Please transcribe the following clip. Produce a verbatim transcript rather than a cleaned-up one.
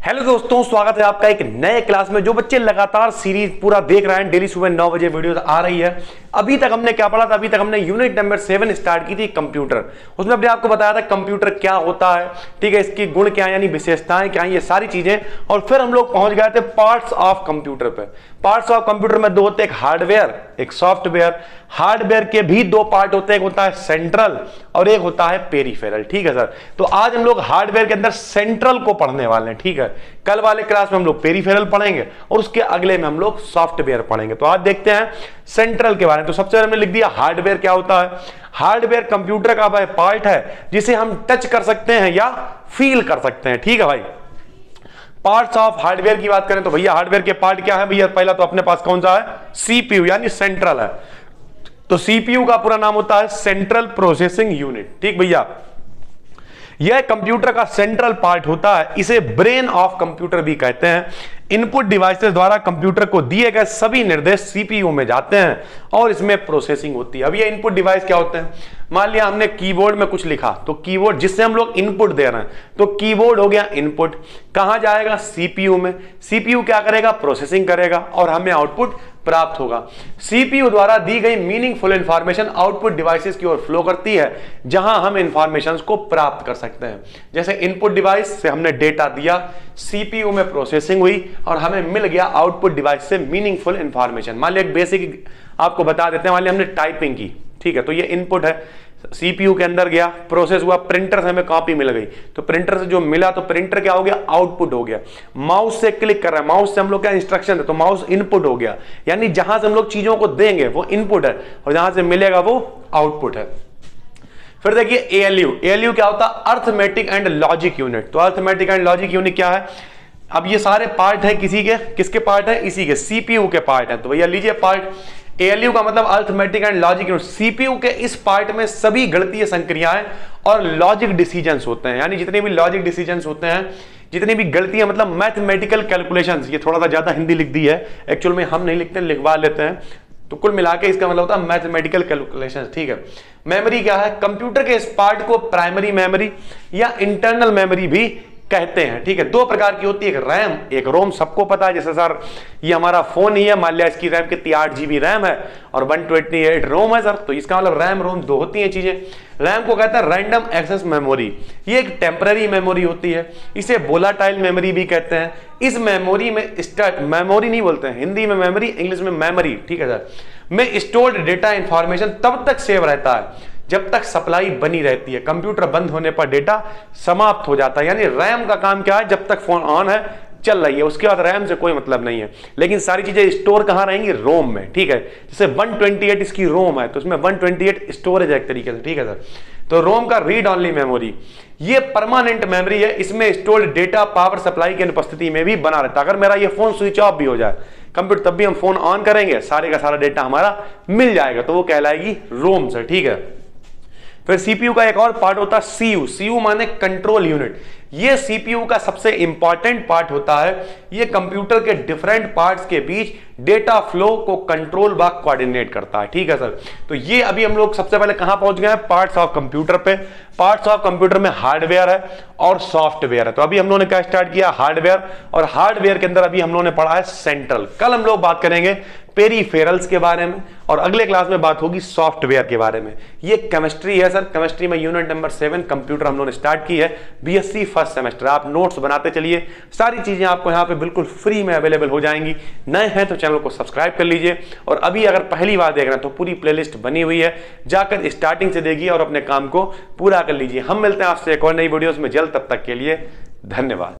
Hello दोस्तों, स्वागत है आपका एक नए क्लास में। जो बच्चे लगातार सीरीज पूरा देख रहे हैं, डेली सुबह नौ बजे वीडियो आ रही है। अभी तक हमने क्या पढ़ा था? अभी तक हमने यूनिट नंबर सेवन स्टार्ट की थी, कंप्यूटर। उसमें अपने आपको बताया था कंप्यूटर क्या होता है, ठीक है, इसकी गुण क्या है, यानी विशेषताएं क्या है, ये सारी चीजें। और फिर हम लोग पहुंच गए थे पार्ट्स ऑफ कंप्यूटर पे। पार्ट्स ऑफ कंप्यूटर में दो होते हैं, एक हार्डवेयर एक सॉफ्टवेयर। हार्डवेयर के भी दो पार्ट होते हैं, एक होता है सेंट्रल और एक होता है पेरिफेरल, ठीक है सर। तो आज हम लोग हार्डवेयर के अंदर सेंट्रल को पढ़ने वाले हैं, ठीक है। कल वाले क्लास में हम लोग पेरिफेरल पढ़ेंगे और उसके अगले में हम लोग सॉफ्टवेयर पढ़ेंगे। तो आज देखते हैं सेंट्रल के बारे में। तो सबसे पहले हमने लिख दिया हार्डवेयर क्या होता है। हार्डवेयर कंप्यूटर का भाई पार्ट है जिसे हम टच कर सकते हैं या फील कर सकते हैं, ठीक है भाई। पार्ट्स ऑफ हार्डवेयर की बात करें तो भैया हार्डवेयर के पार्ट क्या है भैया? पहला तो अपने पास कौन सा है? सीपीयू यानी सेंट्रल है। तो सीपीयू का पूरा नाम होता है सेंट्रल प्रोसेसिंग यूनिट, ठीक भैया। यह कंप्यूटर का सेंट्रल पार्ट होता है, इसे ब्रेन ऑफ कंप्यूटर भी कहते हैं। इनपुट डिवाइसेस द्वारा कंप्यूटर को दिए गए सभी निर्देश सीपीयू में जाते हैं और इसमें प्रोसेसिंग होती है। अब ये इनपुट डिवाइस क्या होते हैं? मान लिया हमने कीबोर्ड में कुछ लिखा, तो कीबोर्ड जिससे हम लोग इनपुट दे रहे हैं, तो कीबोर्ड हो गया इनपुट। कहां जाएगा? सीपीयू में। सीपीयू क्या करेगा? प्रोसेसिंग करेगा और हमें आउटपुट प्राप्त होगा। सीपीयू द्वारा दी गई मीनिंगफुल इंफॉर्मेशन आउटपुट डिवाइसेस की ओर फ्लो करती है, जहां हम इंफॉर्मेशन को प्राप्त कर सकते हैं। जैसे इनपुट डिवाइस से हमने डेटा दिया, सीपीयू में प्रोसेसिंग हुई और हमें मिल गया आउटपुट डिवाइस से मीनिंगफुल इंफॉर्मेशन। मान लिया एक बेसिक आपको बता देते हैं, मान लिया हमने टाइपिंग की, ठीक है, तो ये इनपुट है, सीपीयू के अंदर गया, प्रोसेस हुआ, प्रिंटर से हमें कॉपी मिल गई, तो प्रिंटर से जो मिला तो प्रिंटर क्या हो गया? आउटपुट हो गया। माउस से क्लिक कर रहा है, माउस से हम लोग क्या इंस्ट्रक्शन है, तो माउस इनपुट हो गया। यानी जहां से हम लोग चीजों को देंगे वो इनपुट है और जहां से मिलेगा वो आउटपुट है। फिर देखिए एएलयू। एएलयू क्या होता है? Arithmetic and logic unit. तो अर्थमेटिक एंड लॉजिक यूनिट क्या है? अब ये सारे पार्ट है किसी के, किसके पार्ट है? इसी के, सीपीयू के पार्ट है। तो भैया लीजिए पार्ट एएलयू का मतलब arithmetic and logic unit. CPU के इस पार्ट में सभी गणितीय संक्रियाएं और लॉजिक डिसीजंस होते हैं, यानी जितने भी लॉजिक डिसीजंस होते हैं, जितनी भी गलतियां, मतलब मैथमेटिकल कैलकुलेशंस। ये थोड़ा सा ज्यादा हिंदी लिख दी है, एक्चुअल में हम नहीं लिखते, लिखवा लेते हैं। तो कुल मिला के इसका मतलब होता है मैथमेटिकल कैलकुलेशंस, ठीक है। मेमोरी क्या है? कंप्यूटर के इस पार्ट को प्राइमरी मेमोरी या इंटरनल मेमोरी भी कहते हैं, ठीक है। दो प्रकार की होती है, एक रैम एक रोम। सबको पता है, जैसे सर ये हमारा फोन ही है, मान लिया इसकी रैम कितनी आठ जीबी रैम है और वन ट्वेंटी एट रोम है सर, तो इसका मतलब रैम रोम दो होती हैं चीजें। रैम को कहते हैं रैंडम एक्सेस मेमोरी। ये एक टेम्पररी मेमोरी होती है, इसे वोलाटाइल मेमोरी भी कहते हैं। इस मेमोरी में स्टार्ट मेमोरी नहीं बोलते हैं हिंदी में, मेमोरी इंग्लिश में मेमोरी, ठीक है सर, में स्टोर्ड डेटा इंफॉर्मेशन तब तक सेव रहता है जब तक सप्लाई बनी रहती है। कंप्यूटर बंद होने पर डेटा समाप्त हो जाता है। यानी रैम का काम क्या है? जब तक फोन ऑन है चल रही है, उसके बाद रैम से कोई मतलब नहीं है। लेकिन सारी चीजें स्टोर कहां रहेंगी? रोम में, ठीक है। जैसे वन ट्वेंटी एट इसकी रोम है, तो उसमें वन ट्वेंटी एट स्टोरेज है एक तरीके से, ठीक है सर। तो रोम का रीड ऑनली मेमोरी, ये परमानेंट मेमोरी है। इसमें स्टोर्ड डेटा पावर सप्लाई की अनुपस्थिति में भी बना रहता है। अगर मेरा ये फोन स्विच ऑफ भी हो जाए कंप्यूटर, तब भी हम फोन ऑन करेंगे, सारे का सारा डेटा हमारा मिल जाएगा, तो वो कहलाएगी रोम सर, ठीक है। फिर सीपीयू का एक और पार्ट होता है सीयू। सीयू माने कंट्रोल यूनिट। ये सीपीयू का सबसे इंपॉर्टेंट पार्ट होता है। ये कंप्यूटर के डिफरेंट पार्ट्स के बीच डेटा फ्लो को कंट्रोल व कोऑर्डिनेट करता है, ठीक है सर। तो ये अभी हम लोग सबसे पहले कहां पहुंच गए हैं? पार्ट्स ऑफ कंप्यूटर पे। पार्ट्स ऑफ कंप्यूटर में हार्डवेयर है और सॉफ्टवेयर है। तो अभी हम लोगों ने क्या स्टार्ट किया? हार्डवेयर। और हार्डवेयर के अंदर अभी हम लोगों ने पढ़ा है सेंट्रल। कल हम लोग बात करेंगे पेरिफेरल्स के बारे में और अगले क्लास में बात होगी सॉफ्टवेयर के बारे में। ये केमिस्ट्री है सर, केमिस्ट्री में यूनिट नंबर सेवन कंप्यूटर हम लोगों ने स्टार्ट की है, बीएससी फर्स्ट सेमेस्टर। आप नोट्स बनाते चलिए, सारी चीजें आपको यहाँ पे बिल्कुल फ्री में अवेलेबल हो जाएंगी। नए हैं तो चैनल को सब्सक्राइब कर लीजिए और अभी अगर पहली बार देख रहे हैं तो पूरी प्लेलिस्ट बनी हुई है, जाकर स्टार्टिंग से देखिए और अपने काम को पूरा कर लीजिए। हम मिलते हैं आपसे एक और नई वीडियोस में जल्द, तब तक के लिए धन्यवाद।